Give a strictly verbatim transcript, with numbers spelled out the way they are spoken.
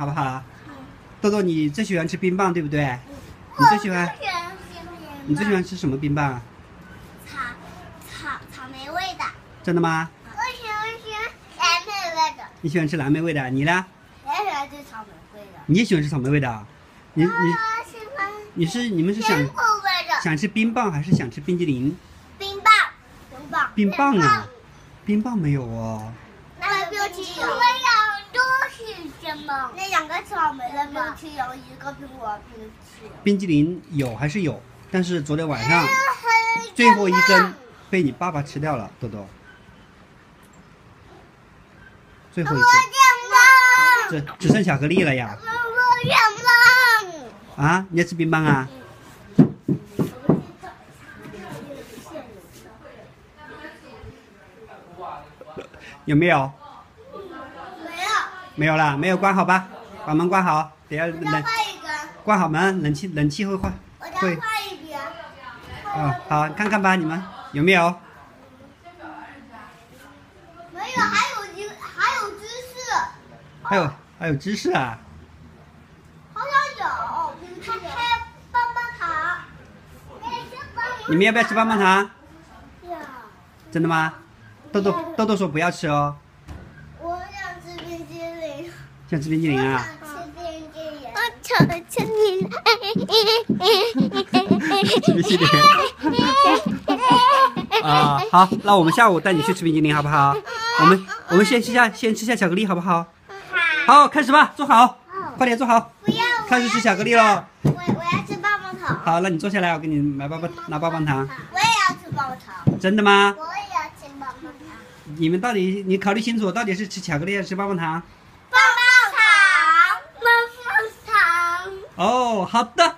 好不好？豆豆，你最喜欢吃冰棒，对不对？你最喜欢？你最喜欢吃什么冰棒？ 草草草莓味的。 真的吗？ 我喜欢吃蓝莓味的。 你喜欢吃蓝莓味的，你呢？ 我也喜欢吃草莓味的。 你也喜欢吃草莓味的？你你喜欢你是你们是想苹果味的。 想吃冰棒还是想吃冰激凌？ 冰棒，冰棒， 冰棒啊，冰棒没有哦。 那冰淇淋。我们俩都是什么？那两个草莓的冰淇淋，一个苹果冰淇淋。 冰激凌有还是有，但是昨天晚上最后一根被你爸爸吃掉了，豆豆。最后一根，只只剩巧克力了呀。 我想棒。 啊，你要吃冰棒啊？有没有？ 没有。 没有了，没有关好吧？把门关好，等下我再冷换一根。 关好门，冷气冷气会换我再会。 换一边。 哦，好，看看吧，你们有没有？ 没有，还有一还有芝士。 还有还有芝士啊？ 好像有，还还有棒棒糖。 你们要不要吃棒棒糖？ 要。 真的吗？豆豆豆豆说不要吃哦。 我想吃冰淇淋。 想吃冰激凌啊？ 我想吃冰淇淋。 吃冰淇淋。啊，好，那我们下午带你去吃冰激凌好不好？我们我们先吃下先吃下巧克力好不好？好，开始吧，坐好，快点坐好。 不要。 开始吃巧克力喽。 我我要吃棒棒糖。 好，那你坐下来，我给你买棒棒拿棒棒糖。 我也要吃棒棒糖。 真的吗？ 我也要吃棒棒糖。 你们到底你考虑清楚，到底是吃巧克力还是吃棒棒糖？ 棒棒糖，棒棒糖。 哦，好的。